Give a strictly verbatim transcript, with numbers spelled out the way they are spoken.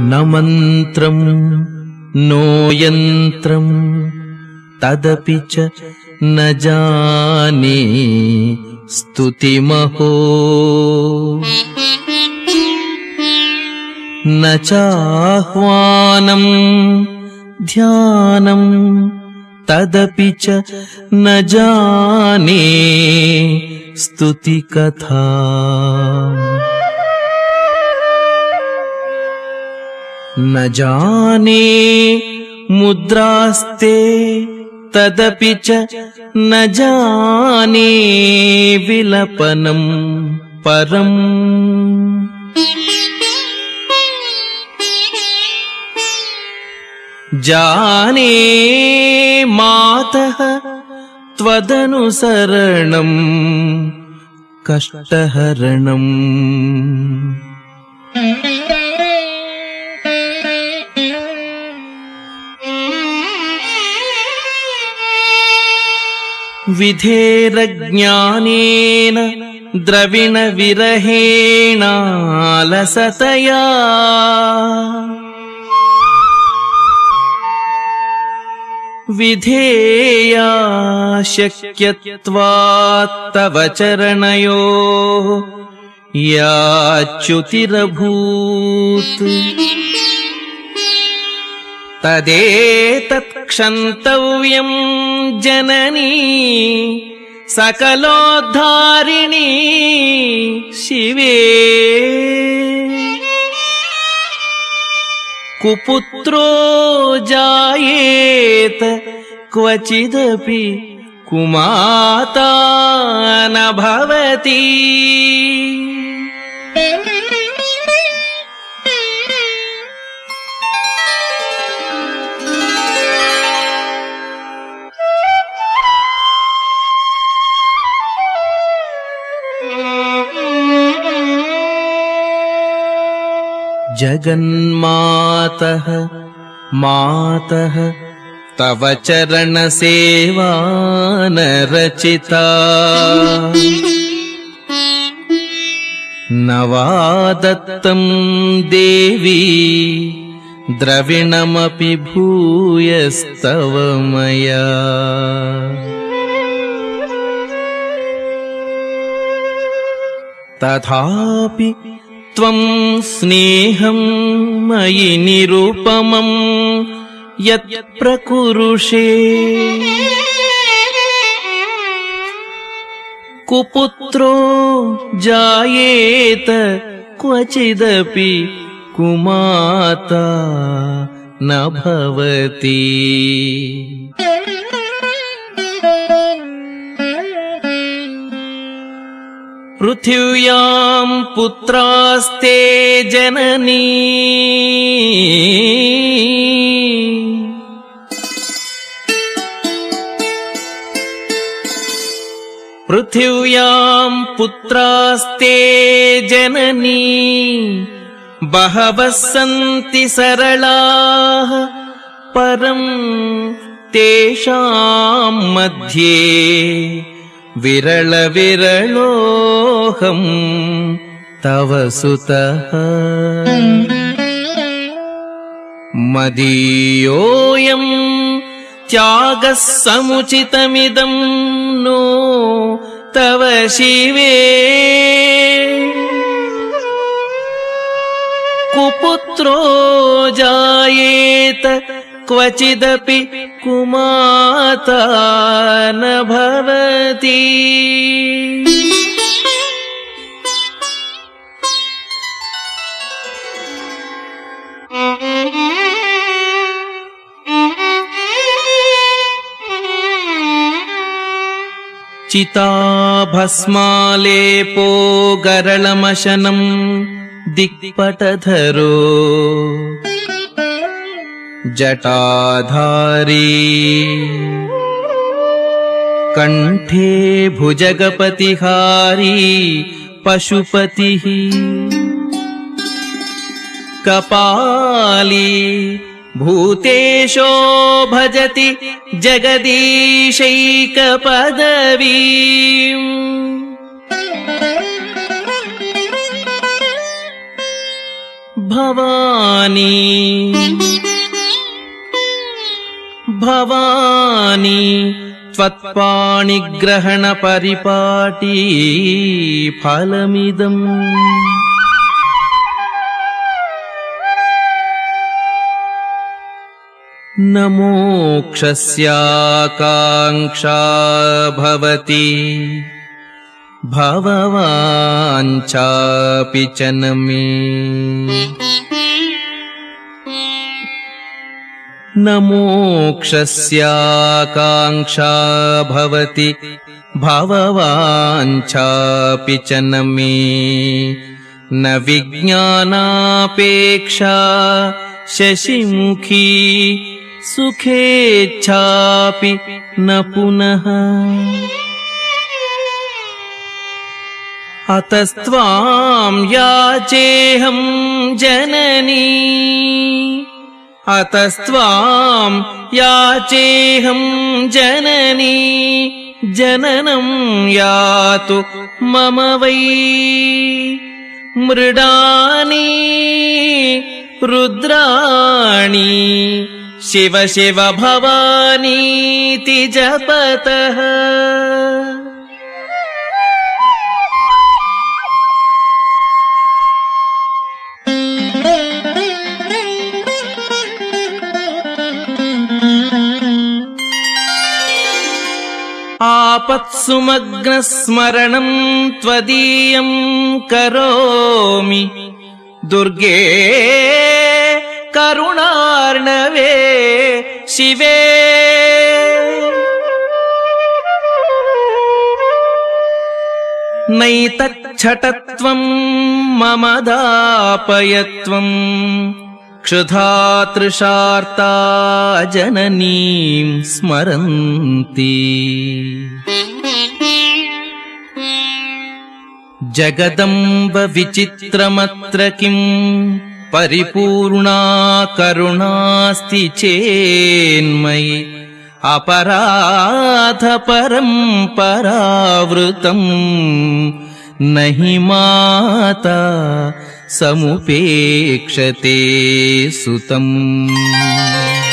न मन्त्रं नो यन्त्रं तदपि च न जाने स्तुतिमहो न चाह्वानं ध्यानं तदपि च न जाने स्तुतिकथा न जाने मुद्रास्ते तदपि च न जाने विलपनं परम् जाने मातः त्वदनुसरणं कष्टहरणम् विधेरज्ञानेन द्रविणविरहेणालसतया विधेया शक्यत्वात् तव चरणयोः याच्युतिरभूत् तदेतत् क्षन्तव्यं जननी सकलोद्धारिणी शिवे कुपुत्रो जायेत क्वचिदपि कुमाता न भवति जगन्मातः मातः तव चरणसेवा न रचिता न वा दत्तं देवी द्रविणमपि भूयस्तव मया तथापि त्वं स्नेहं मयि निरुपमं यत् प्रकुरुषे कुपुत्रो जायेत क्वचिदपि कुमाता न भवति पृथिव्यां पुत्रास्ते जननी पृथिव्यां पुत्रास्ते जननी बहवः सन्ति सरलाः परं तेषां मध्ये विरल विरलोऽहं तव सुतः मदीयोऽयं त्यागः समुचितमिदं नो तव शिवे कुपुत्रो जायेत क्वचिदपि कुमाता न भवति चिताभस्मालेपो गरलमशनं दिक्पटधरो जटाधारी कंठे भुजगपतिहारी पशुपतिः कपाली भूतेशो भजति जगदीशैकपदवीम् भवानी भवानी त्वत्पाणिग्रहणपरिपाटी फलमिदम् न मोक्षस्याकाङ्क्षा भवति भववाञ्छापि च न मे न मोक्षस्याकाङ्क्षा भवति भववाञ्छापि च न मे न विज्ञानापेक्षा शशिमुखी सुखेच्छापि न पुनः अतस्त्वां याचेऽहं जननी अतस्त्वां याचेऽहं जननी जननं यातु मम वै मृडानि रुद्राणि शिव शिव भवानीति जपतः आपत्सुमग्नस्मरणं त्वदीयं करोमि दुर्गे करुणार्णवे शिवे नैतच्छटत्वं मम दापयत्वं क्षुधा तृषार्ता जननीं स्मरन्ति जगदम्ब विचित्रमत्र किं परिपूर्णा करुणास्ति चेन्मयि अपराध परम्परावृतं न हि माता समुपेक्षते सुतम्।